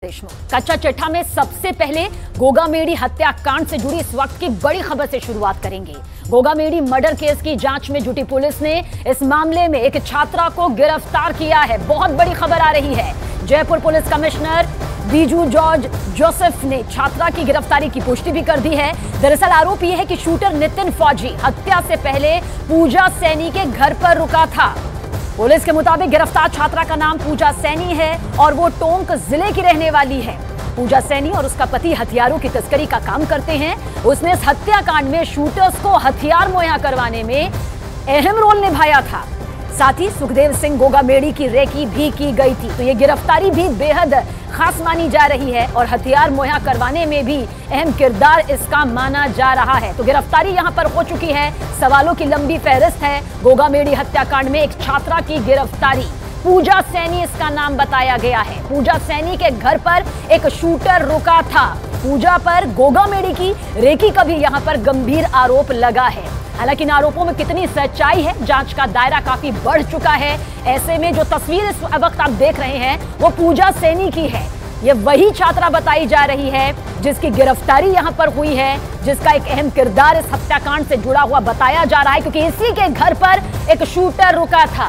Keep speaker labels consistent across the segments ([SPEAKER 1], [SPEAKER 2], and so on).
[SPEAKER 1] कच्चा चिट्ठा में सबसे पहले गोगामेडी हत्याकांड से जुड़ी इस वक्त की बड़ी खबर से शुरुआत करेंगे। गोगामेडी मर्डर केस की जांच में जुटी पुलिस ने इस मामले में एक छात्रा को गिरफ्तार किया है। बहुत बड़ी खबर आ रही है। जयपुर पुलिस कमिश्नर बीजू जॉर्ज जोसेफ ने छात्रा की गिरफ्तारी की पुष्टि भी कर दी है। दरअसल आरोप यह है कि शूटर नितिन फौजी हत्या से पहले पूजा सैनी के घर पर रुका था। पुलिस के मुताबिक गिरफ्तार छात्रा का नाम पूजा सैनी है और वो टोंक जिले की रहने वाली है। पूजा सैनी और उसका पति हथियारों की तस्करी का काम करते हैं। उसने इस हत्याकांड में शूटर्स को हथियार मुहैया करवाने में अहम रोल निभाया था। साथ ही सुखदेव सिंह गोगामेडी की रेकी भी की गई थी। तो ये गिरफ्तारी भी बेहद खास मानी जा रही है और हथियार मुहैया करवाने में भी अहम किरदार इसका माना जा रहा है। तो गिरफ्तारी यहां पर हो चुकी है। सवालों की लंबी फहरिस्त है। गोगामेडी हत्याकांड में एक छात्रा की गिरफ्तारी, पूजा सैनी इसका नाम बताया गया है। पूजा सैनी के घर पर एक शूटर रुका था। पूजा पर गोगामेडी की रेकी का भी यहां पर गंभीर आरोप लगा है। हालांकि इन आरोपों में कितनी सच्चाई है, जांच का दायरा काफी बढ़ चुका है। ऐसे में जो तस्वीर इस वक्त आप देख रहे हैं वो पूजा सैनी की है। ये वही छात्रा बताई जा रही है जिसकी गिरफ्तारी यहां पर हुई है, जिसका एक अहम किरदार इस हत्याकांड से जुड़ा हुआ बताया जा रहा है, क्योंकि इसी के घर पर एक शूटर रुका था।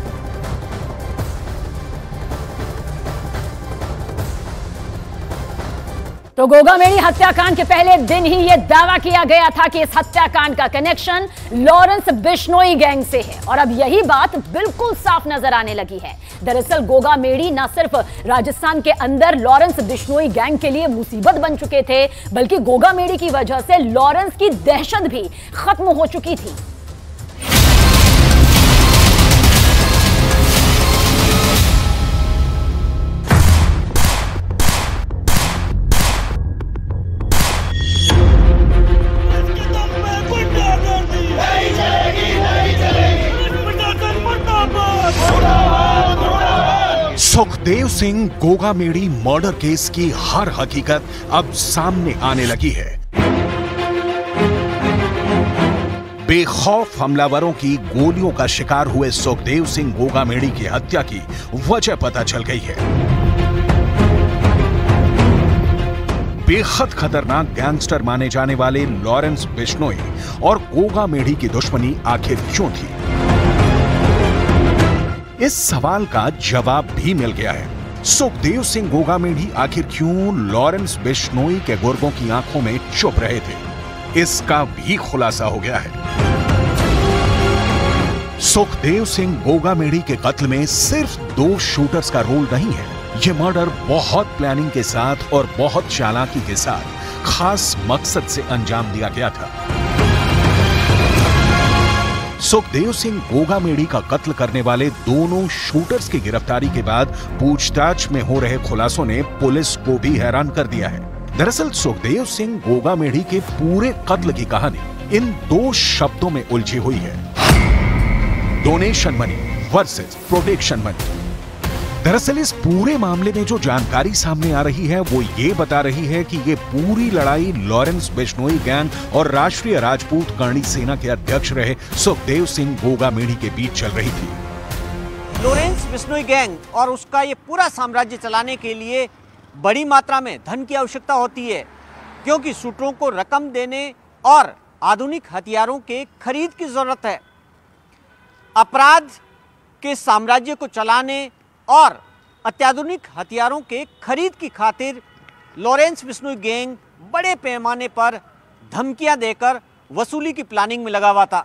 [SPEAKER 1] तो गोगामेडी हत्याकांड के पहले दिन ही यह दावा किया गया था कि इस हत्याकांड का कनेक्शन लॉरेंस बिश्नोई गैंग से है और अब यही बात बिल्कुल साफ नजर आने लगी है। दरअसल गोगामेडी न सिर्फ राजस्थान के अंदर लॉरेंस बिश्नोई गैंग के लिए मुसीबत बन चुके थे, बल्कि गोगामेडी की वजह से लॉरेंस की दहशत भी खत्म हो चुकी थी।
[SPEAKER 2] सुखदेव सिंह गोगामेडी मर्डर केस की हर हकीकत अब सामने आने लगी है। बेखौफ हमलावरों की गोलियों का शिकार हुए सुखदेव सिंह गोगामेडी की हत्या की वजह पता चल गई है। बेहद खतरनाक गैंगस्टर माने जाने वाले लॉरेंस बिश्नोई और गोगामेडी की दुश्मनी आखिर क्यों थी? इस सवाल का जवाब भी मिल गया है। सुखदेव सिंह गोगामेडी आखिर क्यों लॉरेंस बिश्नोई के गुर्गों की आंखों में चुप रहे थे, इसका भी खुलासा हो गया है। सुखदेव सिंह गोगामेडी के कत्ल में सिर्फ 2 शूटर्स का रोल नहीं है। यह मर्डर बहुत प्लानिंग के साथ और बहुत चालाकी के साथ खास मकसद से अंजाम दिया गया था। सुखदेव सिंह गोगामेडी का कत्ल करने वाले दोनों शूटर्स की गिरफ्तारी के बाद पूछताछ में हो रहे खुलासों ने पुलिस को भी हैरान कर दिया है। दरअसल सुखदेव सिंह गोगामेडी के पूरे कत्ल की कहानी इन 2 शब्दों में उलझी हुई है, donation money versus protection money. दरअसल इस पूरे मामले में जो जानकारी सामने आ रही है वो ये बता रही है कि ये पूरी लड़ाई लॉरेंस बिश्नोई गैंग और राष्ट्रीय राजपूत करणी सेना के अध्यक्ष रहे सुखदेव सिंह गोगामेडी के बीच चल रही थी।
[SPEAKER 3] लॉरेंस बिश्नोई गैंग और उसका ये पूरा साम्राज्य चलाने के लिए बड़ी मात्रा में धन की आवश्यकता होती है, क्योंकि शूटरों को रकम देने और आधुनिक हथियारों के खरीद की जरूरत है। अपराध के साम्राज्य को चलाने और अत्याधुनिक हथियारों के खरीद की खातिर लॉरेंस बिश्नोई गैंग बड़े पैमाने पर धमकियां देकर वसूली की प्लानिंग में लगा हुआ था।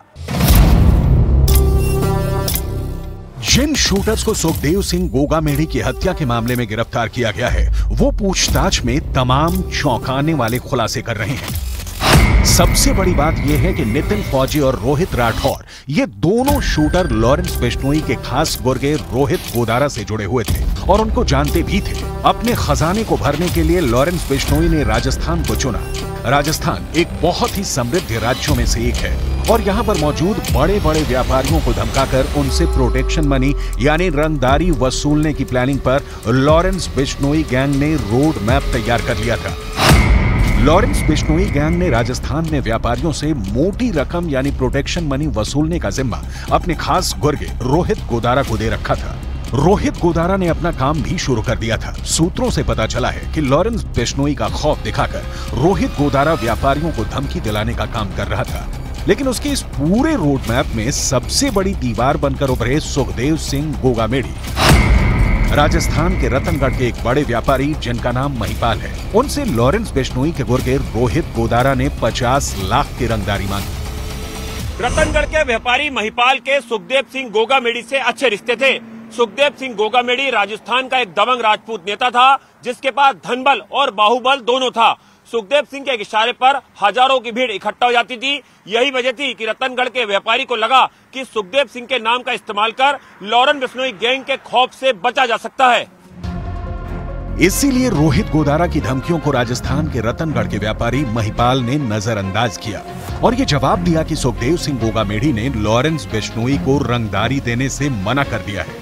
[SPEAKER 2] जिन शूटर्स को सुखदेव सिंह गोगामेडी की हत्या के मामले में गिरफ्तार किया गया है वो पूछताछ में तमाम चौंकाने वाले खुलासे कर रहे हैं। सबसे बड़ी बात यह है कि नितिन फौजी और रोहित राठौर ये दोनों शूटर लॉरेंस बिश्नोई के खास गुर्गे रोहित गोदारा से जुड़े हुए थे और उनको जानते भी थे। अपने खजाने को भरने के लिए लॉरेंस बिश्नोई ने राजस्थान को चुना। राजस्थान एक बहुत ही समृद्ध राज्यों में से एक है और यहाँ पर मौजूद बड़े बड़े व्यापारियों को धमकाकर उनसे प्रोटेक्शन मनी यानी रंगदारी वसूलने की प्लानिंग पर लॉरेंस बिश्नोई गैंग ने रोड मैप तैयार कर लिया था। लॉरेंस बिश्नोई गैंग ने राजस्थान में व्यापारियों से मोटी रकम यानी प्रोटेक्शन मनी वसूलने का जिम्मा अपने खास गुर्गे रोहित गोदारा को दे रखा था। रोहित गोदारा ने अपना काम भी शुरू कर दिया था। सूत्रों से पता चला है कि लॉरेंस बिश्नोई का खौफ दिखाकर रोहित गोदारा व्यापारियों को धमकी दिलाने का काम कर रहा था। लेकिन उसके इस पूरे रोड मैप में सबसे बड़ी दीवार बनकर उभरे सुखदेव सिंह गोगामेड़ी। राजस्थान के रतनगढ़ के एक बड़े व्यापारी जिनका नाम महिपाल है, उनसे लॉरेंस बिश्नोई के गुर्गे रोहित गोदारा ने 50 लाख की रंगदारी मांगी।
[SPEAKER 4] रतनगढ़ के व्यापारी महिपाल के सुखदेव सिंह गोगामेड़ी से अच्छे रिश्ते थे। सुखदेव सिंह गोगामेड़ी राजस्थान का एक दबंग राजपूत नेता था, जिसके पास धनबल और बाहुबल दोनों था। सुखदेव सिंह के इशारे पर हजारों की भीड़ इकट्ठा हो जाती थी। यही वजह थी कि रतनगढ़ के व्यापारी को लगा कि सुखदेव सिंह के नाम का इस्तेमाल कर लॉरेंस बिश्नोई गैंग के खौफ से बचा जा सकता है।
[SPEAKER 2] इसीलिए रोहित गोदारा की धमकियों को राजस्थान के रतनगढ़ के व्यापारी महिपाल ने नजरअंदाज किया और ये जवाब दिया कि सुखदेव सिंह गोगामेड़ी ने लॉरेंस बिश्नोई को रंगदारी देने से मना कर दिया है।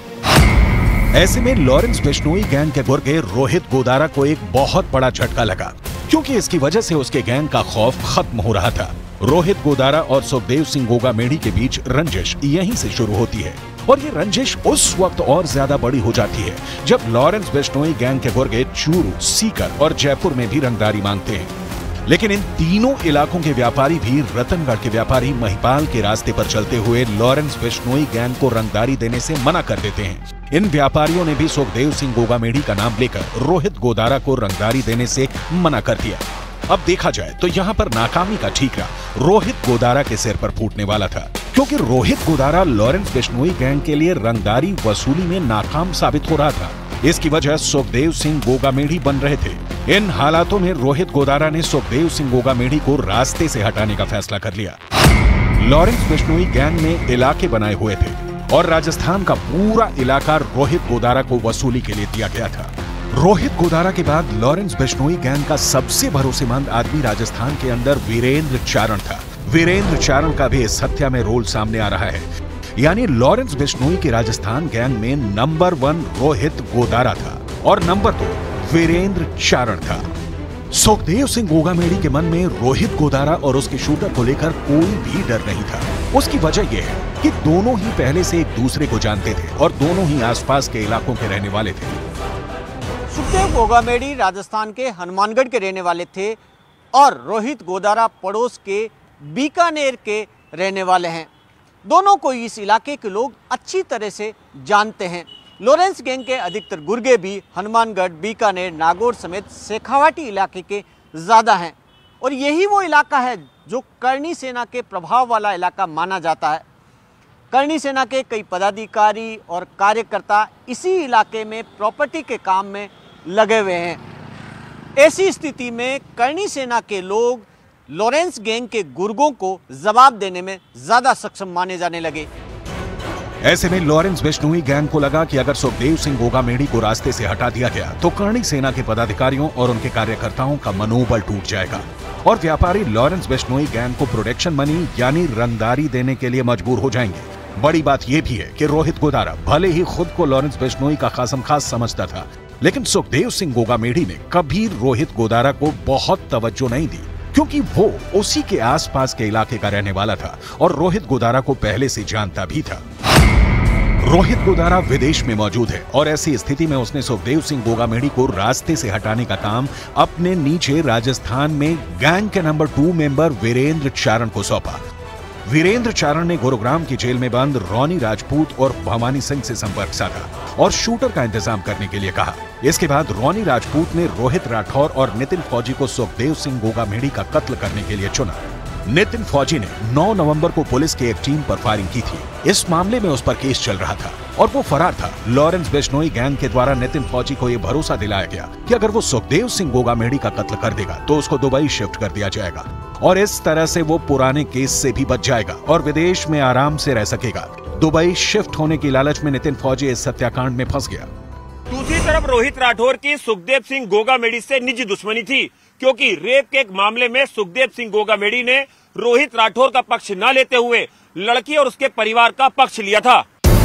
[SPEAKER 2] ऐसे में लॉरेंस बिश्नोई गैंग के गुर्गे रोहित गोदारा को एक बहुत बड़ा झटका लगा, क्योंकि इसकी वजह से उसके गैंग का खौफ खत्म हो रहा था। रोहित गोदारा और सुखदेव सिंह गोगामेड़ी के बीच रंजिश यहीं से शुरू होती है और ये रंजिश उस वक्त और ज्यादा बड़ी हो जाती है जब लॉरेंस बिश्नोई गैंग के गुर्गे चूरू, सीकर और जयपुर में भी रंगदारी मांगते हैं। लेकिन इन तीनों इलाकों के व्यापारी भी रतनगढ़ के व्यापारी महिपाल के रास्ते पर चलते हुए लॉरेंस बिश्नोई गैंग को रंगदारी देने से मना कर देते हैं। इन व्यापारियों ने भी सुखदेव सिंह गोगामेड़ी का नाम लेकर रोहित गोदारा को रंगदारी देने से मना कर दिया। अब देखा जाए तो यहाँ पर नाकामी का ठीकरा रोहित गोदारा के सिर पर फूटने वाला था, क्योंकि रोहित गोदारा लॉरेंस बिश्नोई गैंग के लिए रंगदारी वसूली में नाकाम साबित हो रहा था। इसकी वजह सुखदेव सिंह गोगामेड़ी बन रहे थे। इन हालातों में रोहित गोदारा ने सुखदेव सिंह गोगामेड़ी को रास्ते से हटाने का फैसला कर लिया। लॉरेंस बिश्नोई गैंग ने इलाके बनाए हुए थे और राजस्थान का पूरा इलाका रोहित गोदारा को वसूली के लिए दिया गया था। रोहित गोदारा के बाद लॉरेंस बिश्नोई गैंग का सबसे भरोसेमंद आदमी राजस्थान के अंदर वीरेंद्र चारण था। वीरेंद्र चारण का भी इस हत्या में रोल सामने आ रहा है। यानी लॉरेंस बिश्नोई की राजस्थान गैंग में नंबर 1 रोहित गोदारा था और नंबर 2 वीरेंद्र चारण था। सुखदेव सिंह गोगामेड़ी के मन में रोहित गोदारा और उसके शूटर को लेकर कोई भी डर नहीं था। उसकी वजह यह है कि दोनों ही पहले से एक दूसरे को जानते थे और दोनों ही आसपास के इलाकों के रहने वाले थे।
[SPEAKER 3] सुखदेव गोगामेड़ी राजस्थान के हनुमानगढ़ के रहने वाले थे और रोहित गोदारा पड़ोस के बीकानेर के रहने वाले हैं। दोनों को इस इलाके के लोग अच्छी तरह से जानते हैं। लॉरेंस गैंग के अधिकतर गुर्गे भी हनुमानगढ़, बीकानेर, नागौर समेत शेखावाटी इलाके के ज़्यादा हैं और यही वो इलाका है जो करणी सेना के प्रभाव वाला इलाका माना जाता है। करणी सेना के कई पदाधिकारी और कार्यकर्ता इसी इलाके में प्रॉपर्टी के काम में लगे हुए हैं। ऐसी स्थिति में करणी सेना के लोग लॉरेंस गैंग के गुर्गों को जवाब देने में ज्यादा सक्षम माने जाने लगे।
[SPEAKER 2] ऐसे में लॉरेंस बिश्नोई गैंग को लगा कि अगर सुखदेव सिंह गोगामेड़ी को रास्ते से हटा दिया गया तो करणी सेना के पदाधिकारियों और उनके कार्यकर्ताओं का मनोबल टूट जाएगा और व्यापारी लॉरेंस बिश्नोई गैंग को प्रोटेक्शन मनी यानी रंगदारी देने के लिए मजबूर हो जाएंगे। बड़ी बात यह भी है कि रोहित गोदारा भले ही खुद को लॉरेंस बिश्नोई का खासम खास समझता था, लेकिन सुखदेव सिंह गोगामेड़ी ने कभी रोहित गोदारा को बहुत तवज्जो नहीं दी, क्योंकि वो उसी के आसपास के इलाके का रहने वाला था और रोहित गोदारा को पहले से जानता भी था। रोहित गोदारा विदेश में मौजूद है और ऐसी स्थिति में उसने सुखदेव सिंह गोगामेड़ी को रास्ते से हटाने का काम अपने नीचे राजस्थान में गैंग के नंबर 2 मेंबर वीरेंद्र चारण को सौंपा। वीरेंद्र चारण ने गुरुग्राम की जेल में बंद रोनी राजपूत और भवानी सिंह से संपर्क साधा और शूटर का इंतजाम करने के लिए कहा। इसके बाद रोनी राजपूत ने रोहित राठौर और नितिन फौजी को सुखदेव सिंह गोगामेड़ी का कत्ल करने के लिए चुना। नितिन फौजी ने 9 नवंबर को पुलिस की एक टीम पर फायरिंग की थी। इस मामले में उस पर केस चल रहा था और वो फरार था। लॉरेंस बिश्नोई गैंग के द्वारा नितिन फौजी को यह भरोसा दिलाया गया कि अगर वो सुखदेव सिंह गोगामेड़ी का कत्ल कर देगा तो उसको दुबई शिफ्ट कर दिया जाएगा और इस तरह से वो पुराने केस से भी बच जाएगा और विदेश में आराम से रह सकेगा। दुबई शिफ्ट होने की लालच में नितिन फौजी इस हत्याकांड में फंस गया।
[SPEAKER 4] दूसरी तरफ रोहित राठौर की सुखदेव सिंह गोगामेड़ी से निजी दुश्मनी थी, क्योंकि रेप के एक मामले में सुखदेव सिंह गोगामेड़ी ने रोहित राठौर का पक्ष न लेते हुए लड़की और उसके परिवार का पक्ष लिया था।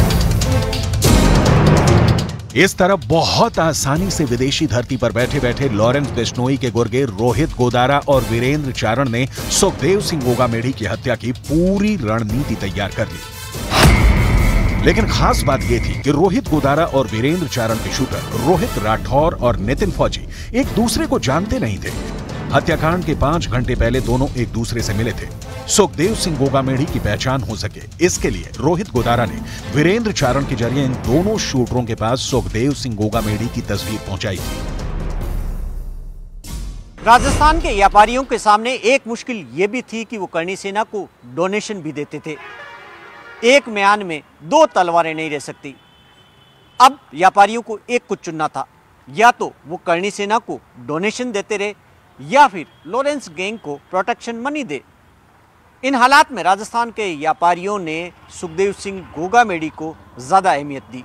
[SPEAKER 2] इस तरह बहुत आसानी से विदेशी धरती पर बैठे बैठे लॉरेंस बिश्नोई के गुर्गे रोहित गोदारा और वीरेंद्र चारण ने सुखदेव सिंह गोगामेड़ी की हत्या की पूरी रणनीति तैयार कर ली। लेकिन खास बात यह थी कि रोहित गोदारा और वीरेंद्र चारण के शूटर रोहित राठौर और नितिन फौजी एक दूसरे को जानते नहीं थे। हत्याकांड के 5 घंटे पहले दोनों एक दूसरे से मिले थे। सुखदेव सिंह गोगामेड़ी की पहचान हो सके, इसके लिए रोहित गोदारा ने वीरेंद्र चारण के जरिए इन दोनों शूटरों के पास सुखदेव सिंह गोगामेड़ी की तस्वीर पहुंचाई थी।
[SPEAKER 3] राजस्थान के व्यापारियों के सामने एक मुश्किल ये भी थी कि वो करणी सेना को डोनेशन भी देते थे। एक म्यान में 2 तलवारें नहीं रह सकती। अब व्यापारियों को एक कुछ चुनना था, या तो वो करणी सेना को डोनेशन देते रहे या फिर लॉरेंस गैंग को प्रोटेक्शन मनी दे। इन हालात में राजस्थान के व्यापारियों ने सुखदेव सिंह गोगामेड़ी को ज्यादा अहमियत दी।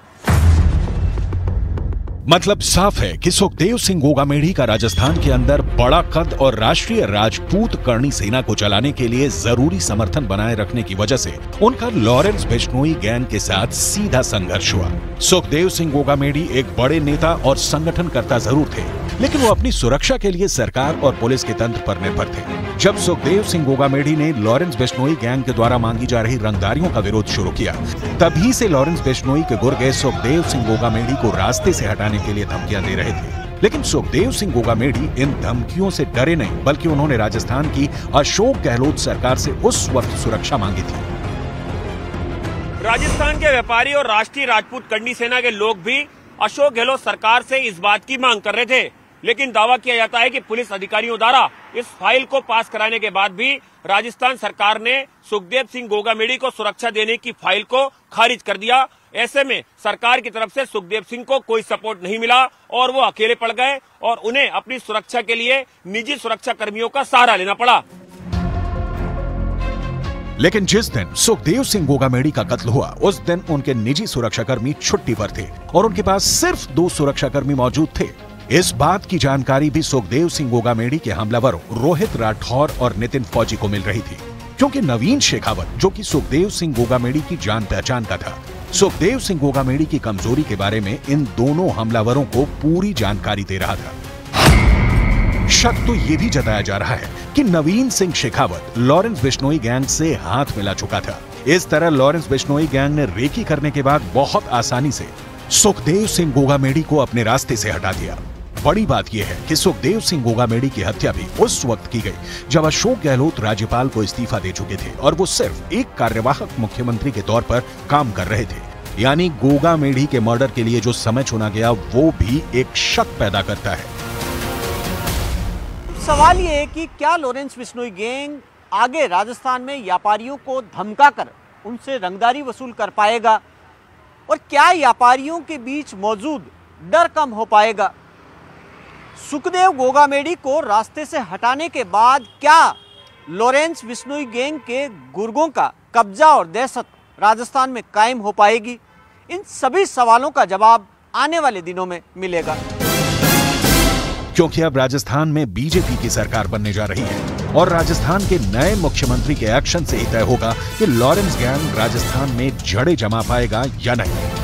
[SPEAKER 2] मतलब साफ है कि सुखदेव सिंह गोगामेड़ी का राजस्थान के अंदर बड़ा कद और राष्ट्रीय राजपूत करणी सेना को चलाने के लिए जरूरी समर्थन बनाए रखने की वजह से उनका लॉरेंस बिश्नोई गैंग के साथ सीधा संघर्ष हुआ। सुखदेव सिंह गोगामेड़ी एक बड़े नेता और संगठनकर्ता जरूर थे, लेकिन वो अपनी सुरक्षा के लिए सरकार और पुलिस के तंत्र पर निर्भर थे। जब सुखदेव सिंह गोगामेड़ी ने लॉरेंस बिश्नोई गैंग के द्वारा मांगी जा रही रंगदारियों का विरोध शुरू किया, तभी से लॉरेंस बिश्नोई के गुर्गे सुखदेव सिंह गोगामेड़ी को रास्ते से हटाने के लिए धमकियां दे रहे थे। लेकिन सुखदेव सिंह गोगामेड़ी इन धमकियों से डरे नहीं, बल्कि उन्होंने राजस्थान की अशोक गहलोत सरकार से उस वक्त सुरक्षा मांगी थी।
[SPEAKER 4] राजस्थान के व्यापारी और राष्ट्रीय राजपूत करणी सेना के लोग भी अशोक गहलोत सरकार से इस बात की मांग कर रहे थे, लेकिन दावा किया जाता है कि पुलिस अधिकारियों द्वारा इस फाइल को पास कराने के बाद भी राजस्थान सरकार ने सुखदेव सिंह गोगामेड़ी को सुरक्षा देने की फाइल को खारिज कर दिया। ऐसे में सरकार की तरफ से सुखदेव सिंह को कोई सपोर्ट नहीं मिला और वो अकेले पड़ गए और उन्हें अपनी सुरक्षा के लिए निजी सुरक्षा कर्मियों का सहारा लेना पड़ा।
[SPEAKER 2] लेकिन जिस दिन सुखदेव सिंह गोगामेड़ी का कत्ल हुआ, उस दिन उनके निजी सुरक्षाकर्मी छुट्टी पर थे और उनके पास सिर्फ 2 सुरक्षाकर्मी मौजूद थे। इस बात की जानकारी भी सुखदेव सिंह गोगामेड़ी के हमलावरों रोहित राठौर और नितिन फौजी को मिल रही थी, क्योंकि नवीन शेखावत, जो कि सुखदेव सिंह गोगामेड़ी की जान पहचान का था, सुखदेव सिंह गोगामेड़ी की कमजोरी के बारे में इन दोनों हमलावरों को पूरी जानकारी दे रहा था। शक तो यह भी जताया जा रहा है कि नवीन सिंह शेखावत लॉरेंस बिश्नोई गैंग से हाथ मिला चुका था। इस तरह लॉरेंस बिश्नोई गैंग ने रेकी करने के बाद बहुत आसानी से सुखदेव सिंह गोगामेड़ी को अपने रास्ते से हटा दिया। बड़ी बात यह है कि सुखदेव सिंह गोगामेड़ी की हत्या भी उस वक्त की गई जब अशोक गहलोत राज्यपाल को इस्तीफा दे चुके थे और वो सिर्फ एक कार्यवाहक मुख्यमंत्री के तौर पर काम कर रहे थे। यानी गोगामेड़ी के मर्डर के लिए जो समय चुना गया वो भी एक शक पैदा करता है।
[SPEAKER 3] सवाल ये है कि क्या लॉरेंस बिश्नोई गैंग आगे राजस्थान में व्यापारियों को धमकाकर उनसे रंगदारी वसूल कर पाएगा, और क्या व्यापारियों के बीच मौजूद डर कम हो पाएगा? सुखदेव गोगामेड़ी को रास्ते से हटाने के बाद क्या लॉरेंस बिश्नोई गैंग के गुर्गों का कब्जा और दहशत राजस्थान में कायम हो पाएगी? इन सभी सवालों का जवाब आने वाले दिनों में मिलेगा,
[SPEAKER 2] क्योंकि अब राजस्थान में बीजेपी की सरकार बनने जा रही है और राजस्थान के नए मुख्यमंत्री के एक्शन से ही तय होगा कि लॉरेंस गैंग राजस्थान में जड़ें जमा पाएगा या नहीं।